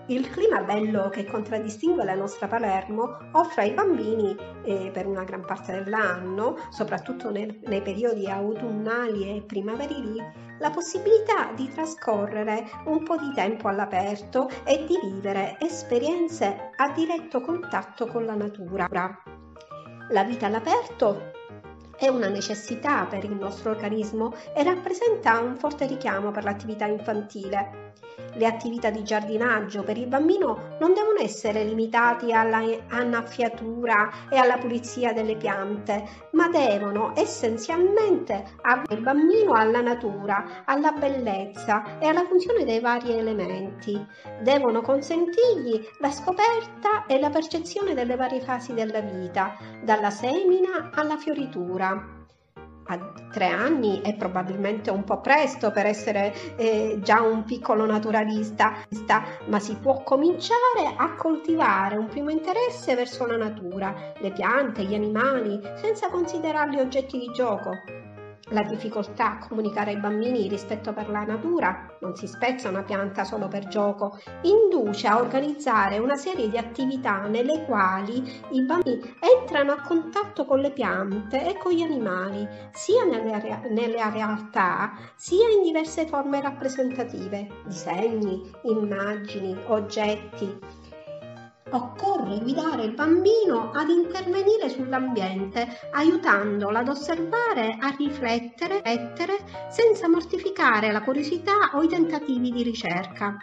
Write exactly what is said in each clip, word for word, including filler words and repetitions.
Il clima bello che contraddistingue la nostra Palermo offre ai bambini, eh, per una gran parte dell'anno, soprattutto nel, nei periodi autunnali e primaverili, la possibilità di trascorrere un po' di tempo all'aperto e di vivere esperienze a diretto contatto con la natura. La vita all'aperto è una necessità per il nostro organismo e rappresenta un forte richiamo per l'attività infantile. Le attività di giardinaggio per il bambino non devono essere limitati alla annaffiatura e alla pulizia delle piante, ma devono essenzialmente avviare il bambino alla natura, alla bellezza e alla funzione dei vari elementi. Devono consentirgli la scoperta e la percezione delle varie fasi della vita, dalla semina alla fioritura. A tre anni è probabilmente un po' presto per essere eh, già un piccolo naturalista, ma si può cominciare a coltivare un primo interesse verso la natura, le piante, gli animali, senza considerarli oggetti di gioco. La difficoltà a comunicare ai bambini il rispetto per la natura, non si spezza una pianta solo per gioco, induce a organizzare una serie di attività nelle quali i bambini entrano a contatto con le piante e con gli animali, sia nelle, nelle realtà, sia in diverse forme rappresentative, disegni, immagini, oggetti. Occorre guidare il bambino ad intervenire sull'ambiente, aiutandolo ad osservare e a riflettere, riflettere senza mortificare la curiosità o i tentativi di ricerca.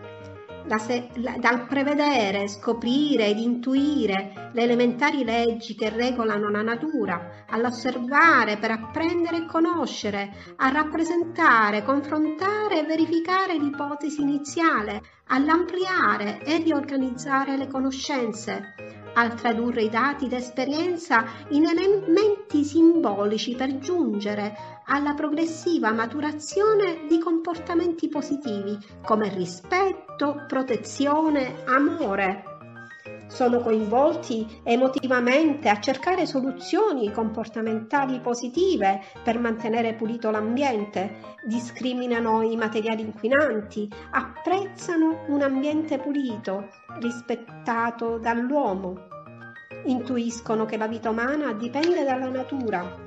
Da se, la, dal prevedere, scoprire ed intuire le elementari leggi che regolano la natura, all'osservare per apprendere e conoscere, a rappresentare, confrontare e verificare l'ipotesi iniziale, all'ampliare e riorganizzare le conoscenze, al tradurre i dati d'esperienza in elementi simbolici per giungere alla progressiva maturazione di comportamenti positivi come rispetto, protezione, amore. Sono coinvolti emotivamente a cercare soluzioni comportamentali positive per mantenere pulito l'ambiente, discriminano i materiali inquinanti, apprezzano un ambiente pulito, rispettato dall'uomo, intuiscono che la vita umana dipende dalla natura.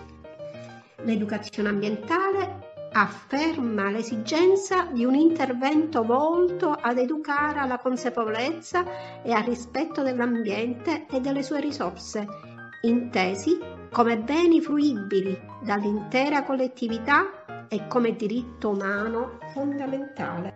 L'educazione ambientale afferma l'esigenza di un intervento volto ad educare alla consapevolezza e al rispetto dell'ambiente e delle sue risorse, intesi come beni fruibili dall'intera collettività e come diritto umano fondamentale.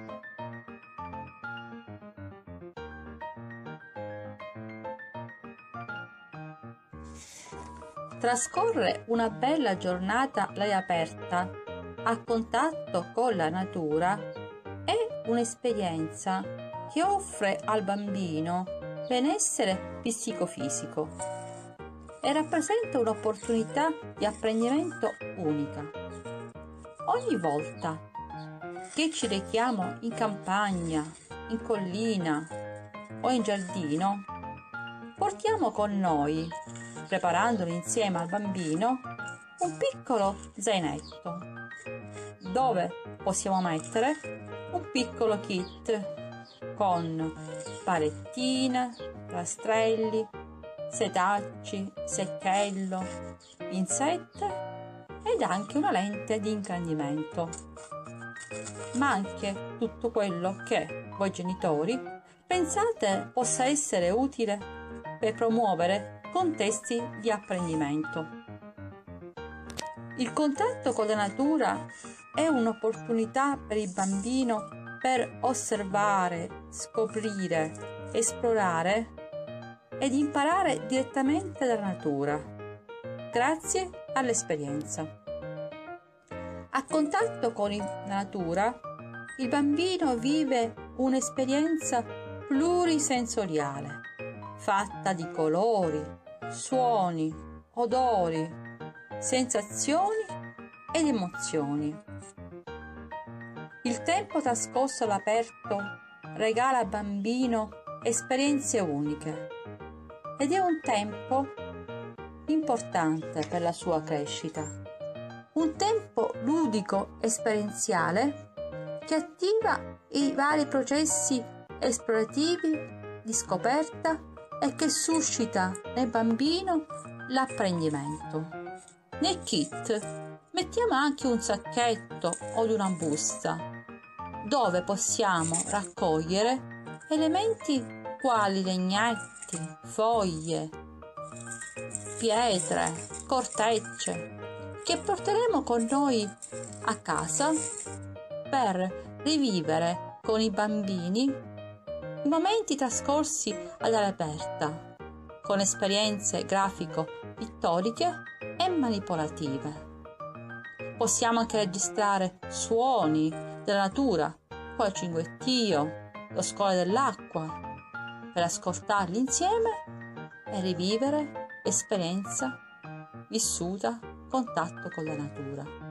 Trascorrere una bella giornata all'aria aperta, a contatto con la natura, è un'esperienza che offre al bambino benessere psicofisico e rappresenta un'opportunità di apprendimento unica. Ogni volta che ci rechiamo in campagna, in collina o in giardino, portiamo con noi, preparandolo insieme al bambino, un piccolo zainetto dove possiamo mettere un piccolo kit con palettine, rastrelli, setacci, secchello, pinzette ed anche una lente di ingrandimento, ma anche tutto quello che voi genitori pensate possa essere utile per promuovere contesti di apprendimento. Il contatto con la natura è un'opportunità per il bambino per osservare, scoprire, esplorare ed imparare direttamente dalla natura, grazie all'esperienza. A contatto con la natura, il bambino vive un'esperienza plurisensoriale, fatta di colori, suoni, odori, sensazioni ed emozioni. Il tempo trascorso all'aperto regala al bambino esperienze uniche ed è un tempo importante per la sua crescita. Un tempo ludico esperienziale che attiva i vari processi esplorativi, di scoperta e che suscita nel bambino l'apprendimento. Nel kit mettiamo anche un sacchetto o una busta dove possiamo raccogliere elementi quali legnetti, foglie, pietre, cortecce che porteremo con noi a casa per rivivere con i bambini i momenti trascorsi all'aria aperta con esperienze grafico-pittoriche e manipolative. Possiamo anche registrare suoni della natura, come il cinguettio, lo scolare dell'acqua, per ascoltarli insieme e rivivere l'esperienza vissuta a contatto con la natura.